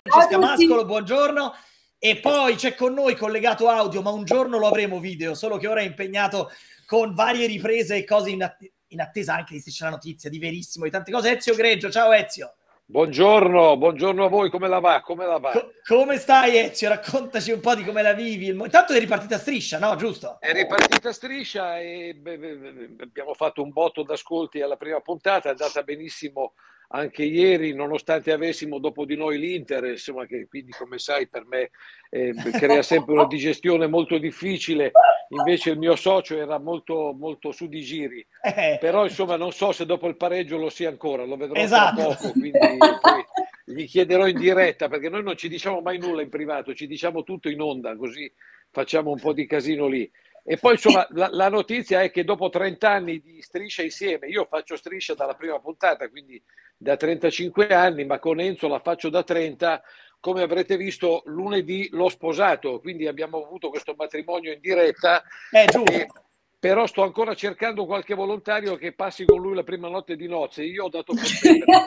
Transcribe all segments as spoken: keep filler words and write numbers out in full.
Francesca Mascolo, buongiorno. E poi c'è con noi collegato audio, ma un giorno lo avremo video, solo che ora è impegnato con varie riprese e cose in, att in attesa anche di Striscia la Notizia, di Verissimo, di tante cose. Ezio Greggio, ciao Ezio. Buongiorno, buongiorno a voi, come la va? Come la va? Co come stai Ezio? Raccontaci un po' di come la vivi. Intanto è ripartita Striscia, no? Giusto? È ripartita Striscia e beh, beh, abbiamo fatto un botto d'ascolti alla prima puntata, è andata benissimo anche ieri, nonostante avessimo dopo di noi l'Inter, insomma, che quindi come sai per me eh, crea sempre una digestione molto difficile, invece il mio socio era molto, molto su di giri, però insomma non so se dopo il pareggio lo sia ancora, lo vedrò esatto. tra poco, quindi poi gli chiederò in diretta, perché noi non ci diciamo mai nulla in privato, ci diciamo tutto in onda, così facciamo un po' di casino lì. E poi insomma la, la notizia è che dopo trenta anni di Striscia insieme, io faccio Striscia dalla prima puntata, quindi da trentacinque anni, ma con Enzo la faccio da trenta, come avrete visto lunedì l'ho sposato, quindi abbiamo avuto questo matrimonio in diretta. Eh, giusto. E, però sto ancora cercando qualche volontario che passi con lui la prima notte di nozze. Io ho dato per perdere.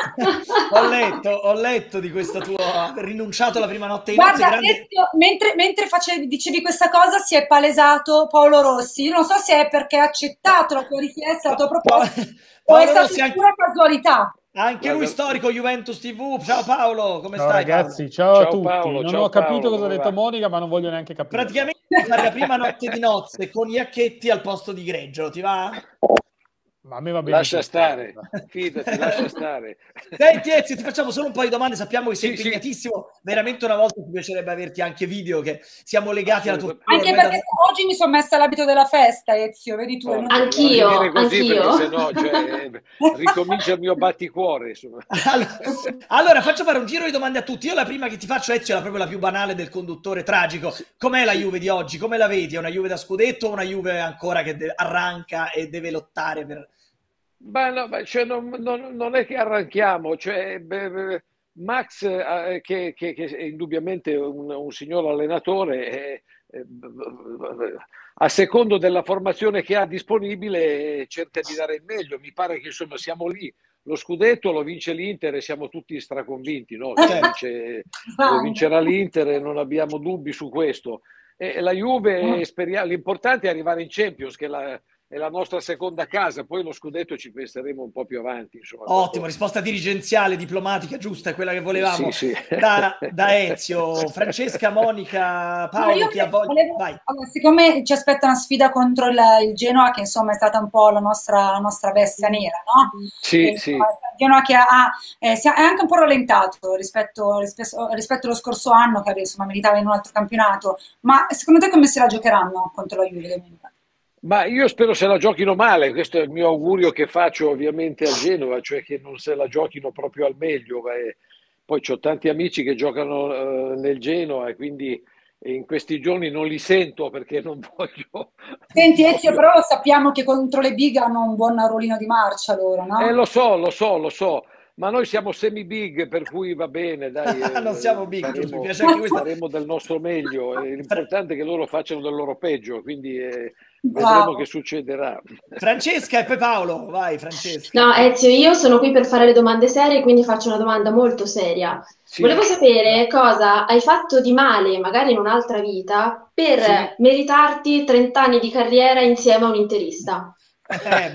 ho letto, ho letto di questo tuo rinunciato alla prima notte di nozze. Guarda, grande... Ezio, mentre, mentre facevi, dicevi questa cosa si è palesato Paolo Rossi. Io non so se è perché ha accettato la tua richiesta, la tua proposta, o è stata anche... pura casualità. Anche lui storico Juventus tivù. Ciao Paolo, come ciao stai? Ragazzi, ciao, ciao a tutti. Paolo, non ciao ho capito Paolo, cosa ha detto Monica, ma non voglio neanche capire. Praticamente fare la prima notte di nozze con Iacchetti al posto di Greggio, ti va? Ma a me va bene. Lascia stare, fidati, lascia stare. Senti Ezio, ti facciamo solo un paio di domande, sappiamo che sei sì, impegnatissimo, sì. Veramente una volta ti piacerebbe averti anche video, che siamo legati alla tua... Anche perché da... oggi mi sono messa l'abito della festa, Ezio, vedi tu. Oh, anch'io, anch'io. Se no, cioè, ricomincia il mio batticuore, insomma. Allora, allora, faccio fare un giro di domande a tutti. Io la prima che ti faccio, Ezio, è proprio la più banale del conduttore tragico. Com'è la Juve di oggi? Come la vedi? È una Juve da scudetto o una Juve ancora che arranca e deve lottare per... Beh, no, beh, cioè non, non, non è che arranchiamo, cioè, beh, Max, eh, che, che, che è indubbiamente un, un signor allenatore, eh, eh, a secondo della formazione che ha disponibile cerca di dare il meglio. Mi pare che insomma siamo lì. Lo scudetto lo vince l'Inter e siamo tutti straconvinti, no? Lo, vince, lo vincerà l'Inter e non abbiamo dubbi su questo. E la Juve, l'importante è arrivare in Champions, che è la è la nostra seconda casa, poi lo scudetto ci penseremo un po' più avanti. Insomma, ottimo, dopo... risposta dirigenziale, diplomatica, giusta, è quella che volevamo. Sì, sì. Da, da Ezio. Francesca, Monica, Paolo, chi ha voglia? Volevo... Vai. Allora, siccome ci aspetta una sfida contro il, il Genoa, che insomma è stata un po' la nostra, la nostra bestia nera, no? Sì, e, sì. Il Genoa che ha, eh, è anche un po' rallentato rispetto, rispetto, rispetto allo scorso anno, che insomma meritava in un altro campionato, ma secondo te come se la giocheranno contro la Juve domenica? Ma io spero se la giochino male, questo è il mio augurio che faccio ovviamente a Genova, cioè che non se la giochino proprio al meglio. Beh, poi ho tanti amici che giocano eh, nel Genoa e quindi in questi giorni non li sento perché non voglio... Senti non Ezio, voglio... però sappiamo che contro le big hanno un buon ruolino di marcia loro, no? Eh, lo so, lo so, lo so. Ma noi siamo semi-big, per cui va bene, dai. non siamo big, faremo, mi piace anche questa... faremo del nostro meglio. L'importante è che loro facciano del loro peggio, quindi eh, vedremo wow. che succederà. Francesca e poi Paolo, vai Francesca. No, Ezio, io sono qui per fare le domande serie, quindi faccio una domanda molto seria. Sì. Volevo sapere cosa hai fatto di male, magari in un'altra vita, per sì. meritarti trenta anni di carriera insieme a un interista. Eh,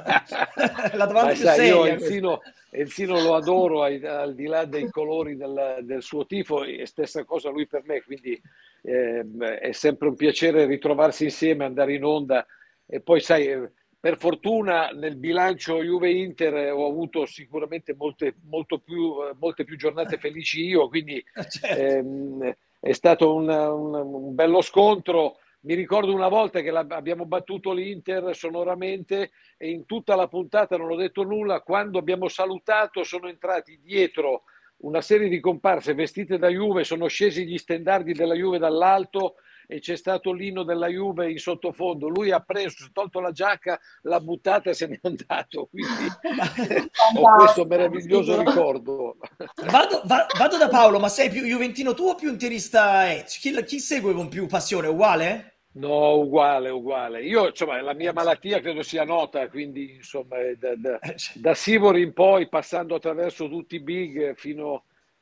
la domanda più sai, seria. Io Enzino, Enzino lo adoro al, al di là dei colori del, del suo tifo, e stessa cosa lui per me, quindi eh, è sempre un piacere ritrovarsi insieme, andare in onda. E poi sai, per fortuna nel bilancio Juve-Inter ho avuto sicuramente molte, molto più, molte più giornate felici io, quindi certo. ehm, è stato un, un, un bello scontro. Mi ricordo una volta che abbiamo battuto l'Inter sonoramente e in tutta la puntata non ho detto nulla. Quando abbiamo salutato sono entrati dietro una serie di comparse vestite da Juve, sono scesi gli stendardi della Juve dall'alto e c'è stato l'inno della Juve in sottofondo. Lui ha preso, si è tolto la giacca, l'ha buttata e se n'è andato. Quindi ho questo meraviglioso ricordo. Vado, va, vado da Paolo, ma sei più juventino tu o più interista Ezio? Chi, chi segue con più passione? Uguale? No, uguale, uguale. Io, insomma, la mia malattia credo sia nota, quindi, insomma, da, da, da Sivori in poi, passando attraverso tutti i big fino,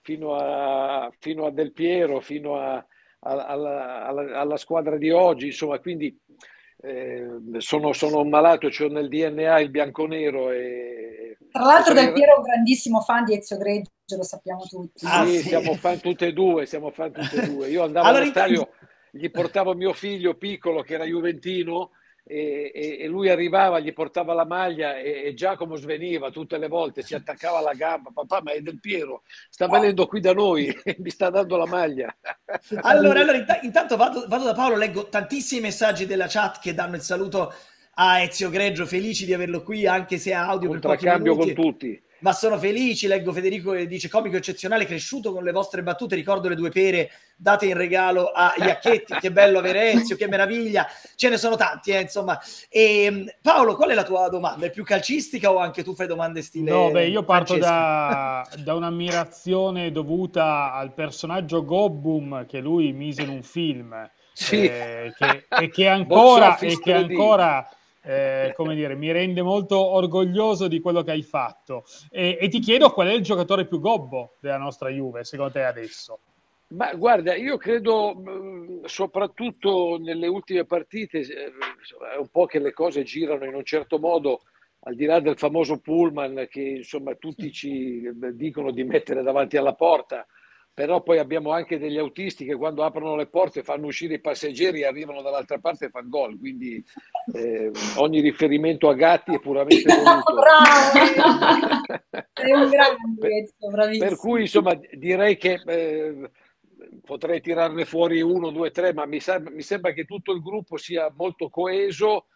fino a, fino a Del Piero, fino a, a, alla, alla, alla squadra di oggi, insomma, quindi eh, sono, sono un malato, c'ho nel D N A il bianconero. E, tra l'altro e Del Piero è un grandissimo fan di Ezio Greggio, lo sappiamo tutti. Sì, Ah, sì. siamo fan tutte e due, siamo fan tutte e due. Io andavo Allora, allo stadio, intanto- gli portavo mio figlio piccolo che era juventino e, e- e lui arrivava, gli portava la maglia e, e Giacomo sveniva tutte le volte, si attaccava alla gamba. Papà, ma è Del Piero, sta venendo qui da noi e mi sta dando la maglia. Allora, allora int- intanto vado, vado da Paolo, leggo tantissimi messaggi della chat che danno il saluto a Ezio Greggio, felici di averlo qui, anche se a audio per pochi Contraccambio minuti. con tutti. Ma sono felici, leggo Federico che dice comico eccezionale, cresciuto con le vostre battute, ricordo le due pere date in regalo a Iacchetti, che bello avere Ezio, che meraviglia, ce ne sono tanti, eh, insomma. E, Paolo, qual è la tua domanda? È più calcistica o anche tu fai domande stile No, beh, io parto Francesco? da, da un'ammirazione dovuta al personaggio Gobbum che lui mise in un film, Sì. eh, che, e che ancora, Box Office e che tre D. ancora eh, come dire, mi rende molto orgoglioso di quello che hai fatto. E, e ti chiedo qual è il giocatore più gobbo della nostra Juve, secondo te adesso? Ma guarda, io credo mh, soprattutto nelle ultime partite eh, è un po' che le cose girano in un certo modo, al di là del famoso pullman che insomma tutti ci dicono di mettere davanti alla porta, però poi abbiamo anche degli autisti che quando aprono le porte fanno uscire i passeggeri e arrivano dall'altra parte e fanno gol, quindi eh, ogni riferimento a Gatti è puramente voluto. Bravo! Sei un grande, bravissimo. Per cui insomma direi che eh, potrei tirarne fuori uno, due, tre, ma mi, sa, mi sembra che tutto il gruppo sia molto coeso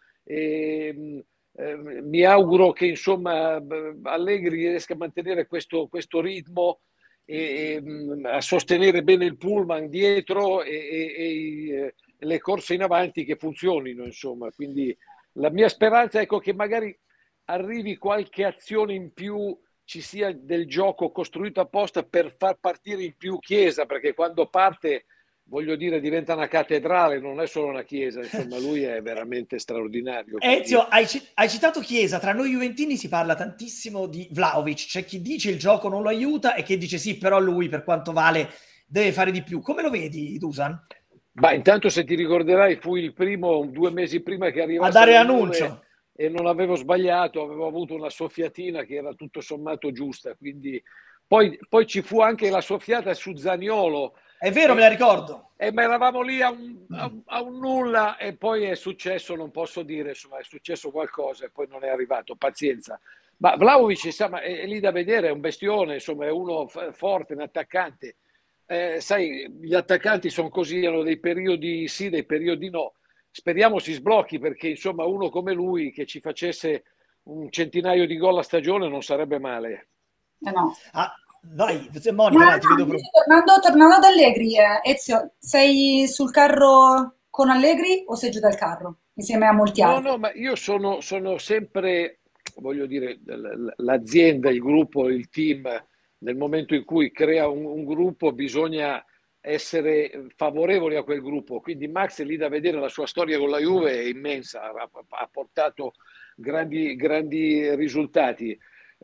e eh, mi auguro che insomma Allegri riesca a mantenere questo, questo ritmo e, e a sostenere bene il pullman dietro e, e, e le corse in avanti che funzionino, insomma. Quindi la mia speranza è ecco, che magari arrivi qualche azione in più, ci sia del gioco costruito apposta per far partire in più Chiesa, perché quando parte, voglio dire, diventa una cattedrale, non è solo una chiesa, insomma, lui è veramente straordinario. Ezio, hai, hai citato Chiesa, tra noi juventini si parla tantissimo di Vlahovic, c'è chi dice il gioco non lo aiuta e chi dice sì, però lui per quanto vale deve fare di più. Come lo vedi, Dusan? Ma intanto se ti ricorderai fui il primo, due mesi prima che arrivasse a dare la annuncio. Juve, e non avevo sbagliato, avevo avuto una soffiatina che era tutto sommato giusta, quindi poi, poi ci fu anche la soffiata su Zaniolo. È vero, e, me la ricordo. E ma eravamo lì a un, a, a un nulla e poi è successo, non posso dire, insomma è successo qualcosa e poi non è arrivato, pazienza. Ma Vlahovic insomma, è, è lì da vedere, è un bestione, insomma è uno forte, un attaccante. Eh, sai, gli attaccanti sono così, hanno dei periodi sì, dei periodi no. Speriamo si sblocchi perché insomma uno come lui che ci facesse un centinaio di gol a stagione non sarebbe male. Eh no. Ah, vai, Monica, vai, ti vedo proprio. Tornando, tornando ad Allegri, eh, Ezio, sei sul carro con Allegri o sei giù dal carro insieme a molti altri? No, no, ma io sono, sono sempre, voglio dire, l'azienda, il gruppo, il team, nel momento in cui crea un, un gruppo bisogna essere favorevoli a quel gruppo, quindi Max è lì da vedere, la sua storia con la Juve è immensa, ha, ha portato grandi, grandi risultati.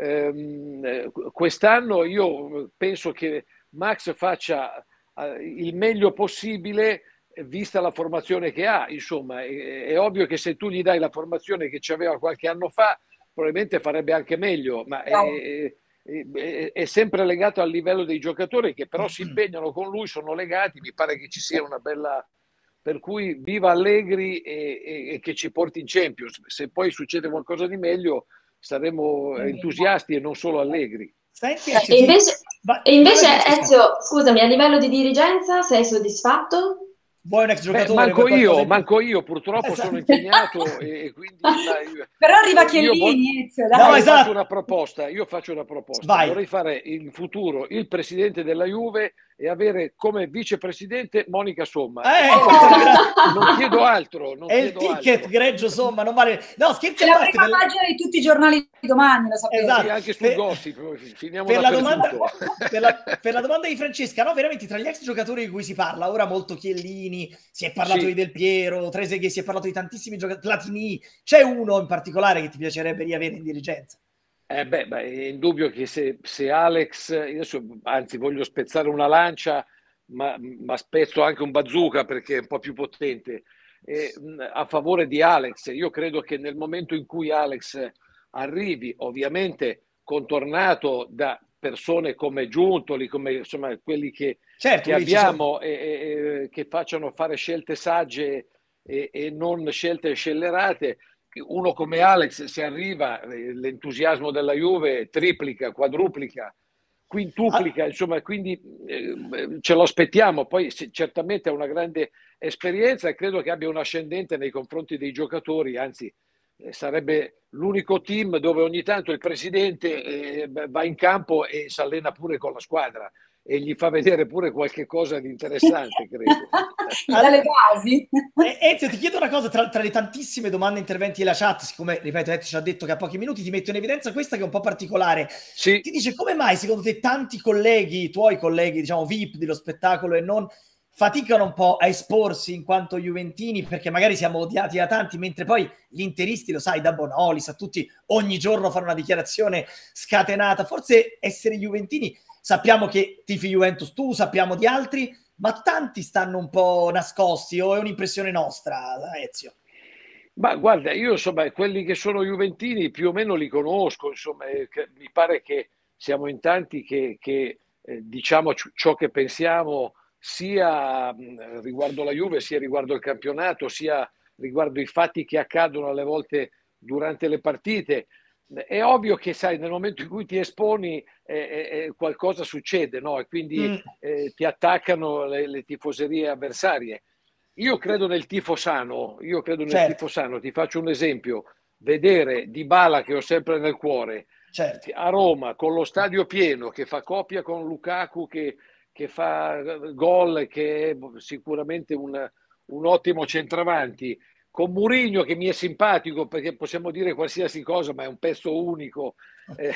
Eh, quest'anno io penso che Max faccia eh, il meglio possibile vista la formazione che ha, insomma è, è ovvio che se tu gli dai la formazione che c'aveva qualche anno fa probabilmente farebbe anche meglio, ma è, è, è, è sempre legato al livello dei giocatori che però si impegnano con lui, sono legati, mi pare che ci sia una bella, per cui viva Allegri e, e, e che ci porti in Champions, se poi succede qualcosa di meglio saremo entusiasti e non solo Allegri. Senti, Ezio, e invece, va, e invece Ezio, scusami, a livello di dirigenza sei soddisfatto? Vuoi un ex giocatore? Beh, manco io, manco io, purtroppo esatto. sono impegnato e, e quindi... Dai, però arriva Chiellini, Ezio, dai. No, io esatto. faccio una proposta, io faccio una proposta. Vai. Vorrei fare in futuro il presidente della Juve e avere come vicepresidente Monica Somma. Eh, oh, non chiedo altro. Non è chiedo il ticket altro. Greggio Somma, non vale... No, scherzi è la prima per... pagina di tutti i giornali di domani, lo sapete. Esatto. E anche sul per... gossip, finiamo per la, domanda... per, la... per la domanda di Francesca, no, veramente tra gli ex giocatori di cui si parla, ora molto Chiellini, si è parlato sì. di Del Piero, Trezeguet, si è parlato di tantissimi giocatori, Platini, c'è uno in particolare che ti piacerebbe riavere in dirigenza? Eh beh, beh, è indubbio che se, se Alex, adesso anzi voglio spezzare una lancia, ma, ma spezzo anche un bazooka perché è un po' più potente, eh, a favore di Alex. Io credo che nel momento in cui Alex arrivi, ovviamente contornato da persone come Giuntoli, come insomma quelli che, certo, che abbiamo e, e, che facciano fare scelte sagge e, e non scelte scellerate. Uno come Alex, se arriva, l'entusiasmo della Juve triplica, quadruplica, quintuplica, ah. insomma, quindi eh, ce lo aspettiamo. Poi se, certamente ha una grande esperienza e credo che abbia un ascendente nei confronti dei giocatori, anzi eh, sarebbe l'unico team dove ogni tanto il presidente eh, va in campo e si allena pure con la squadra e gli fa vedere pure qualche cosa di interessante, credo. Dalle basi. Ezio, ti chiedo una cosa, tra, tra le tantissime domande e interventi della chat, siccome, ripeto, Ezio ci ha detto che a pochi minuti, ti metto in evidenza questa che è un po' particolare. Sì. Ti dice, come mai secondo te tanti colleghi, tuoi colleghi, diciamo V I P dello spettacolo e non, faticano un po' a esporsi in quanto juventini, perché magari siamo odiati da tanti, mentre poi gli interisti, lo sai, da Bonolis a tutti, ogni giorno fanno una dichiarazione scatenata. Forse essere juventini, sappiamo che tifi Juventus tu, sappiamo di altri, ma tanti stanno un po' nascosti, o è un'impressione nostra, Ezio? Ma guarda, io insomma, quelli che sono juventini più o meno li conosco, insomma, eh, che, mi pare che siamo in tanti che, che eh, diciamo ciò che pensiamo sia mh, riguardo la Juve, sia riguardo il campionato, sia riguardo i fatti che accadono alle volte durante le partite. È ovvio che, sai, nel momento in cui ti esponi eh, eh, qualcosa succede, no? E quindi mm. eh, ti attaccano le, le tifoserie avversarie. Io credo nel tifo sano, io credo nel certo. tifo sano. Ti faccio un esempio: vedere Dybala, che ho sempre nel cuore, certo. a Roma, con lo stadio pieno, che fa coppia con Lukaku, che, che fa gol, che è sicuramente un, un ottimo centravanti, con Mourinho che mi è simpatico perché possiamo dire qualsiasi cosa, ma è un pezzo unico. Eh,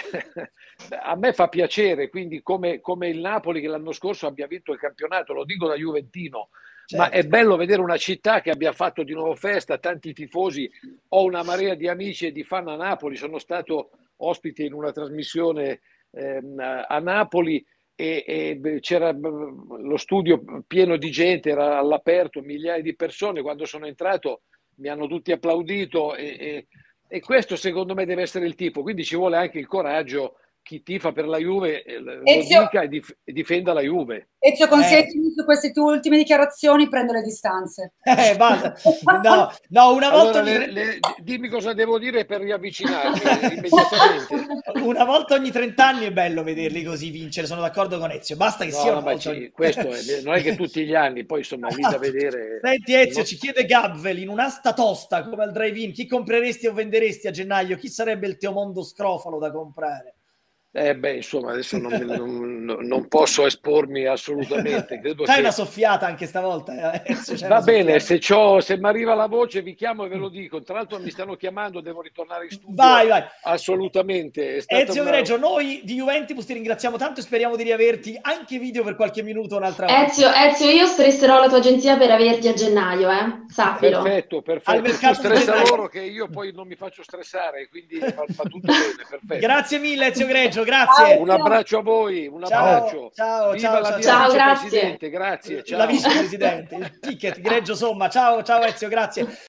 a me fa piacere, quindi come, come il Napoli che l'anno scorso abbia vinto il campionato, lo dico da juventino, certo. ma è bello vedere una città che abbia fatto di nuovo festa, tanti tifosi. Ho una marea di amici e di fan a Napoli, sono stato ospite in una trasmissione eh, a Napoli e, e c'era lo studio pieno di gente, era all'aperto, migliaia di persone. Quando sono entrato mi hanno tutti applaudito e, e, e questo secondo me deve essere il tipo, quindi ci vuole anche il coraggio, chi tifa per la Juve lo Ezio, dica e, dif e difenda la Juve. Ezio, consentimi eh. su queste tue ultime dichiarazioni, prendo le distanze. Eh, basta. No, no, una volta allora, ogni... le, le, dimmi cosa devo dire per riavvicinarmi immediatamente. Una volta ogni trent'anni è bello vederli così vincere, sono d'accordo con Ezio, basta che no, sia no, una ci, questo è, non è che tutti gli anni, poi insomma lì da vedere. Senti Ezio, non... ci chiede Gabvel, in un'asta tosta come al drive-in, chi compreresti o venderesti a gennaio? Chi sarebbe il Teomondo Scrofalo da comprare? Eh beh, insomma, adesso non, non, non posso espormi assolutamente. Credo C'hai che... una soffiata anche stavolta. Eh? Va bene, se, se mi arriva la voce vi chiamo e ve lo dico. Tra l'altro mi stanno chiamando, devo ritornare in studio. Vai, vai. Assolutamente. È Ezio una... Greggio, noi di Juventibus ti ringraziamo tanto e speriamo di riaverti anche video per qualche minuto un'altra volta. Ezio, Ezio, io stresserò la tua agenzia per averti a gennaio, eh? Sappilo. Perfetto, perfetto. Tu stressa loro che io poi non mi faccio stressare, quindi fa, fa tutto bene, perfetto. Grazie mille Ezio Greggio, grazie. Un abbraccio a voi, un abbraccio. Ciao, Viva ciao, la ciao, ciao, vicepresidente, grazie. Ciao. La vicepresidente, il ticket Greggio Somma. Ciao, ciao Ezio, grazie.